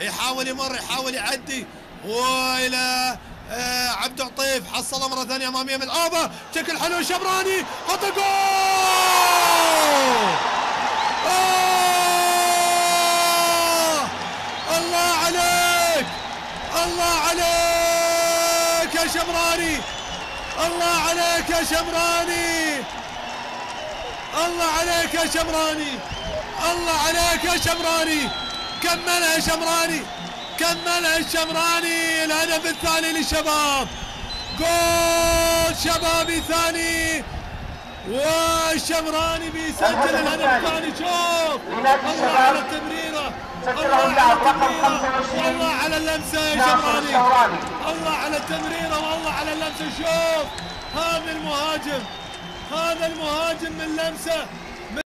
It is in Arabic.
يحاول يمر، يحاول يعدي، والى عبد عطيف حصلها مره ثانيه اماميه من الابه، شكل حلو شمراني، حط جول! الله عليك، الله عليك يا شمراني، الله عليك يا شمراني، الله عليك يا شمراني، الله عليك يا شمراني، كملها شمراني، كملها الشمراني. الهدف الثاني للشباب، جول شبابي ثاني، والشمراني بيسجل الهدف الثاني. شوف الله على التمريره، الله على التمريره، والله على اللمسه يا شمراني، الله على التمريره والله على اللمسه. شوف هذا المهاجم، هذا المهاجم من لمسه